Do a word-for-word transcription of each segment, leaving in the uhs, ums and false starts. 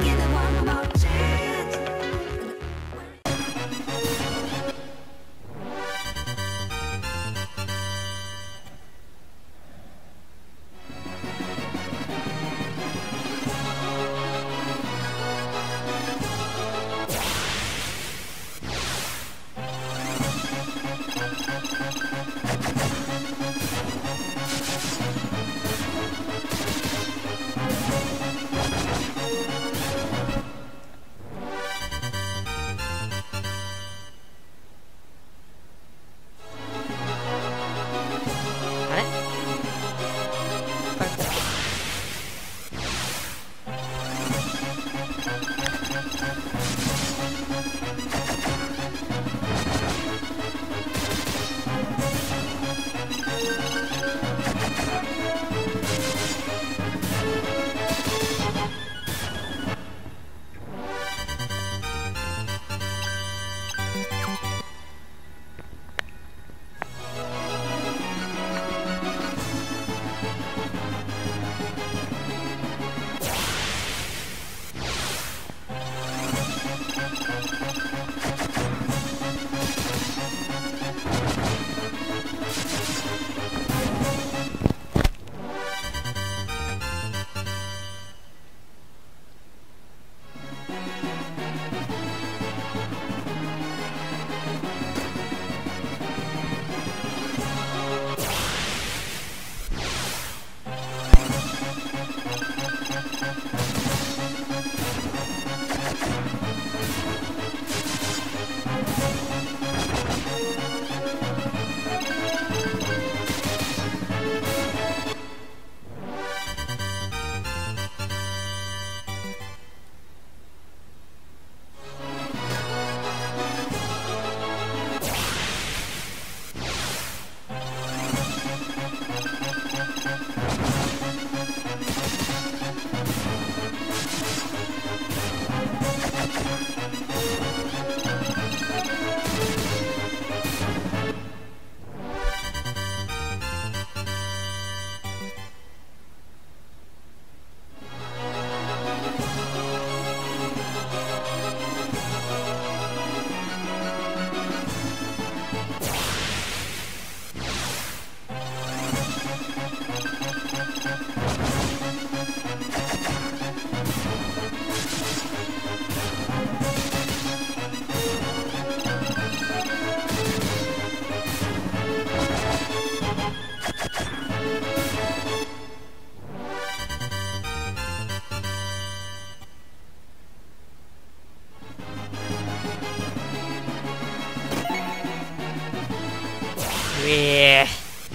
ええ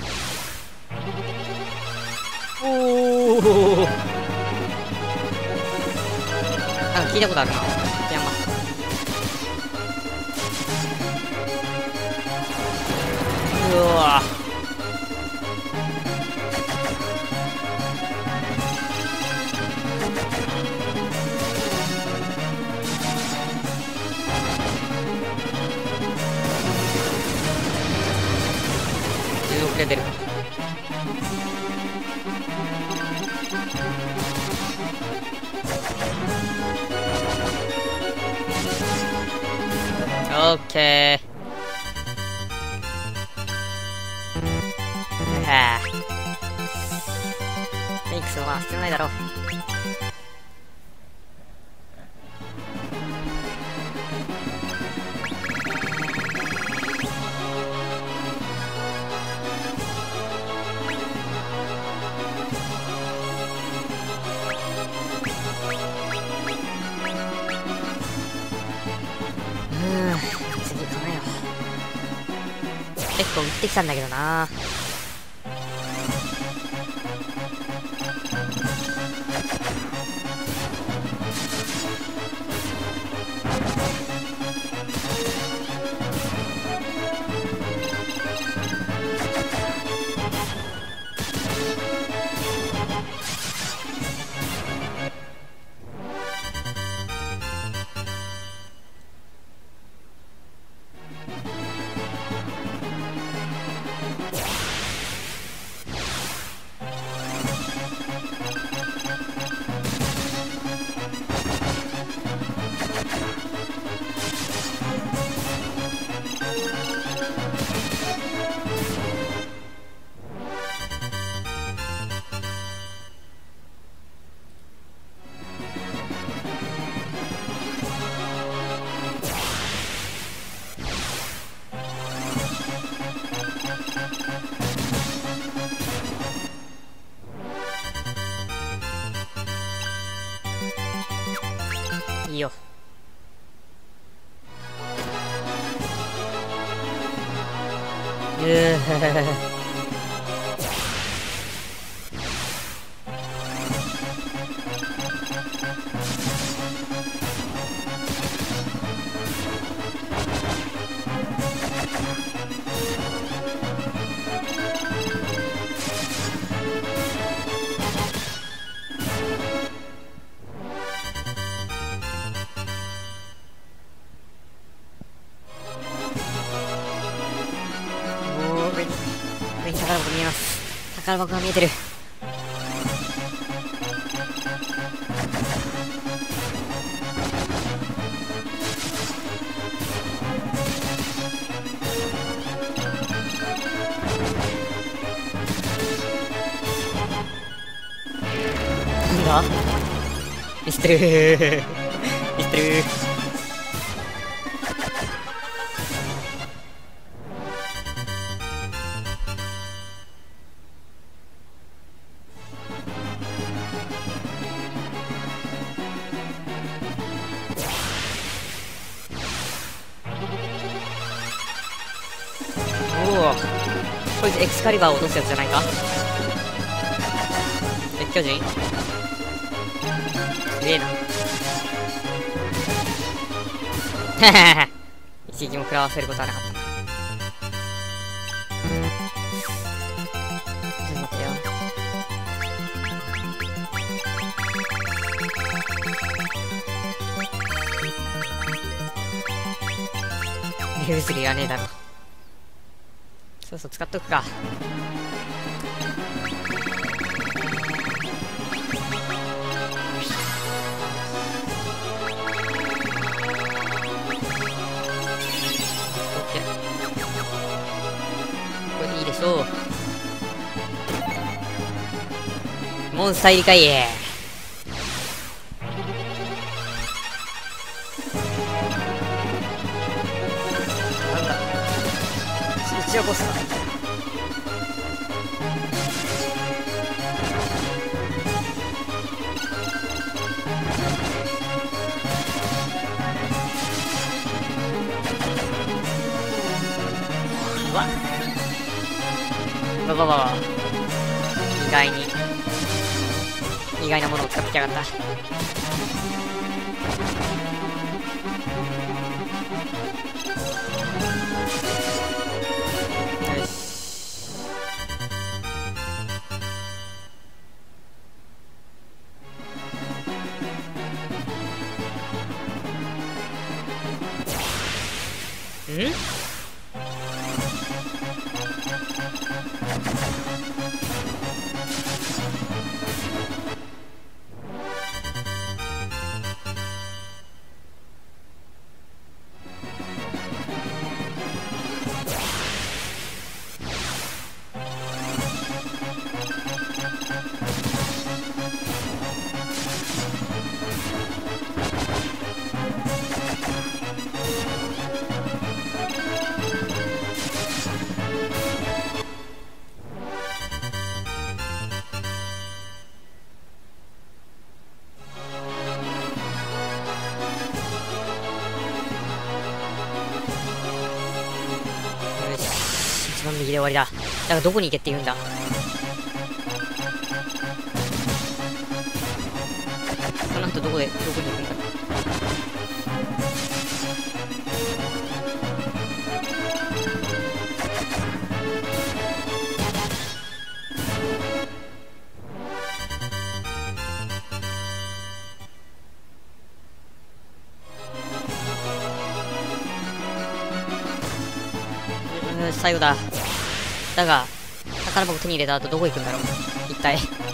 ー、おお、なんか聞いたことあるな。山うわ出てる。オッケー。はあ、メイクするのは必要ないだろう。結構売ってきたんだけどな。 いよ。うーおー、上に、上に宝箱見えます。宝箱が見えてる。なんだミスってるーミスってるー。おお、こいつエクスカリバーを落とすやつじゃないか。鉄巨人すげえな。一撃も食らわせることはなかったな。ちょっと待ってよ。目薬はねえだろ。そうそう使っとくか。これでいいでしょう。モンスター入りかい。なんだ一応ボスだ。うわっばばばば、意外に意外なものを使ってきやがった。よし、ん一番右で終わりだ。だからどこに行けって言うんだ。この後どこでどこに行くんだ。うー最後だ。だが宝箱手に入れた後どこ行くんだろう一体。